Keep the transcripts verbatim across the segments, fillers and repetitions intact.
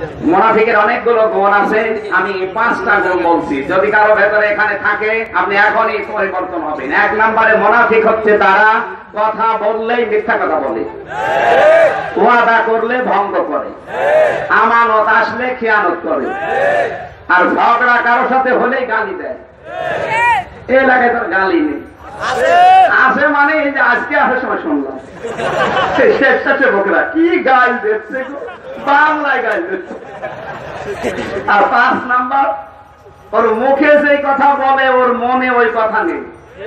মুনাফিকের অনেকগুলো গুণ আছে, আমি পাঁচটা গুণ বলছি, যদি কারো ভেতরে এখানে থাকে আপনি এখনই পরিবর্তন হবেন। এক নম্বরে মুনাফিক হচ্ছে তারা কথা বললেই মিথ্যা কথা বলে, ওয়াদা করলে ভঙ্গ করে, আমানত আসলে খেয়ানত করে, আর ঝগড়া কারোর সাথে হলেই গালি দেয়। এই এলাকায় তোর গালি নেই, আছে মানে এই যে আজকে আসার সময় শুনলাম স্বেচ্ছাসেবকরা কি গাল দিচ্ছে, বাংলায় গাল দিচ্ছে। আর পাঁচ নাম্বার, ওর মুখে যেই কথা বলে ওর মনে ওই কথা নেই,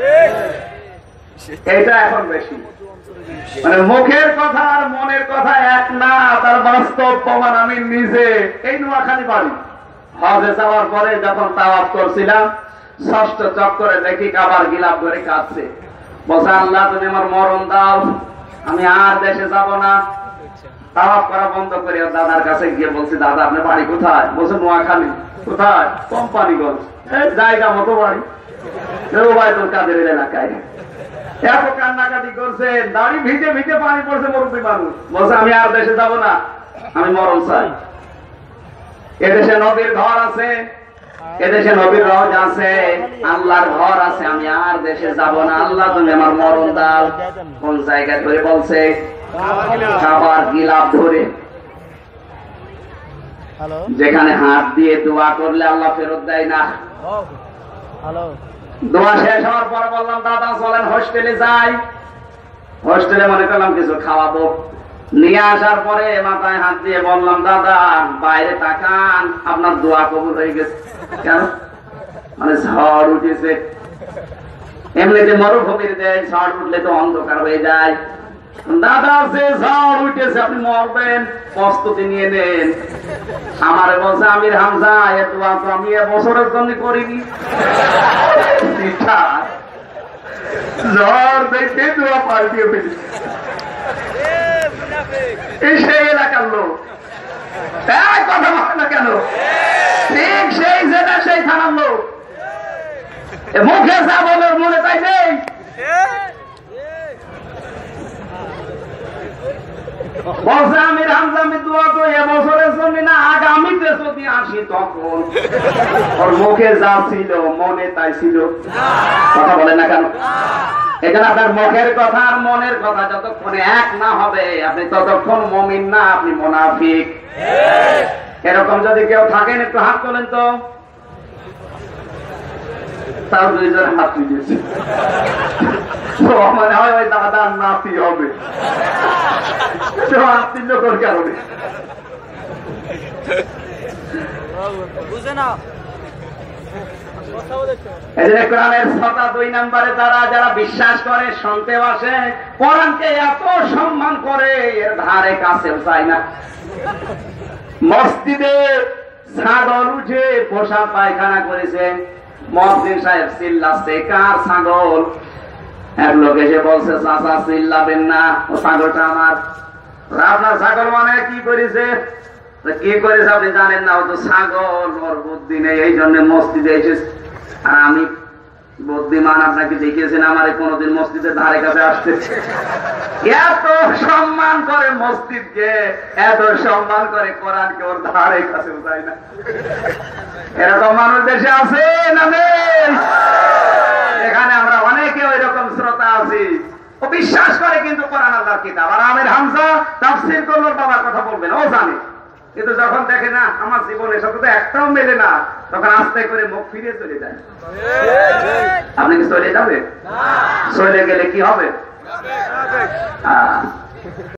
এটা এখন বেশি। মানে মুখের কথা আর মনের কথা এক না, তার বাস্তব প্রমাণ আমি নিজে এই নোয়াখালী বাড়ি হজে যাওয়ার পরে যখন তাওয়াফ করছিলাম, ষষ্ঠ চক্করে দেখি কাবার গিলাপ ধরে কাঁদছে, বলছে আল্লাহ তুমি আমার মরণ দাও, আমি আর দেশে যাব না। তাওয়াফ করা বন্ধ করে দাদার কাছে গিয়ে বলছি, দাদা আপনার বাড়ি কোথায়? বলছে নোয়াখালী। কোথায়? কোম্পানিগঞ্জ। এই জায়গা মতো বাড়ি, ওবায়দুল কাদের এলাকায়। এত কান্নাকাটি করছে, দাড়ি ভিজে ভিজে পানি পড়ছে, মুরব্বী মানুষ। বলছে আমি আর দেশে যাব না, আমি মরণ চাই। এদেশে নবীর ঘর আছে, এদেশে নবীর রওজ আছে, আল্লাহর ঘর আছে, আমি আর দেশে যাব না, আল্লাহ তুমি আমার মরণ দাও। কোন জায়গায় ধরে বলছে? কাবার গিলাপ ধরে, যেখানে হাত দিয়ে দোয়া করলে আল্লাহ ফেরত দেয় না। দোয়া শেষ হওয়ার পর বললাম দাদা চলেন হোস্টেলে যাই। হোস্টেলে মনে করলাম কিছু খাওয়াবো, নিয়ে আসার পরে মাথায় হাত দিয়ে বললাম দাদা বাইরে তাকান, আপনার দোয়া কবুল হয়ে গেছে। কেন? মানে ঝড় উঠেছে, এমনিতে মরুভূমির দেশ, ঝড় উঠলে তো অন্ধকার হয়ে যায়। দাদা সে ঝড় উঠেছে, আপনি মরবেন, প্রস্তুতি নিয়ে নেন। আমার বলছে আমির হামজা এ দোয়া তো আমি এ বছরের জন্য করিনি। ঝড় দেখে দোয়া পাল্টিয়ে ফেলেছি। এই সেই এলাকার লোক কথা বলে না কেন? ঠিক সেই জেলা সেই থানার লোক, মুখে যা বলে মনে তাই নেই। বলছে আমির হামজা আমি দোয়া তো এবছরের জন্য না, আগামীতে যদি আসি তখন। ওর মুখে যা ছিল মনে তাই ছিল, কথা বলে না কেন? এখানে আপনার মুখের কথা আর মনের কথা যতক্ষণে এক না হবে আপনি ততক্ষণ মুমিন না, আপনি মুনাফিক। এরকম যদি কেউ থাকেন একটু হাত তোলেন তো। তাও দুইজন হাত তুলেছে, মনে হয় ওই দাদার নাতি হবে। হাত তুলল কোন কারণে? বুঝে না। কোরআনের ছটা দুই নম্বরে তারা যারা বিশ্বাস করে, শুনতে আসে, কোরআনকে এত সম্মান করে এর ধারে কাছেও চায় না। মসজিদে ছাগল উঠে পোশাক পায়খানা করেছে, মুয়াজ্জিন সাহেব চিল্লাচ্ছে কার ছাগল? এক লোক এসে বলছে চাচা চিল্লাবেন না, ও ছাগলটা আমার। আপনার ছাগল মানে কি করেছে? কি করেছে আপনি জানেন না? ও তো ছাগল, ওর বুদ্ধি নেই, এই জন্য মসজিদে এসেছে। আর আমি বুদ্ধিমান, আপনাকে দেখিয়েছেন আমার কোনদিন মসজিদের ধারে কাছে আসতে। এত সম্মান করে মসজিদকে, এত সম্মান করে কোরআনকে, ওর ধারে কাছে যায় না। এরকম মানুষ দেশে আছে না নেই? এখানে আমরা অনেকে ওই রকম শ্রোতা আছি, ও বিশ্বাস করে কিন্তু কোরআন আল্লাহর কিতাব। আর আমির হামজা তাফসীর করলো, বাবার কথা বলবেন, ও জানে, কিন্তু যখন দেখে না আমার জীবনের সাথে তো একটাও মেলে না, তখন আস্তে করে মুখ ফিরে চলে যায়। আপনি কি চলে যাবে? চলে গেলে কি হবে?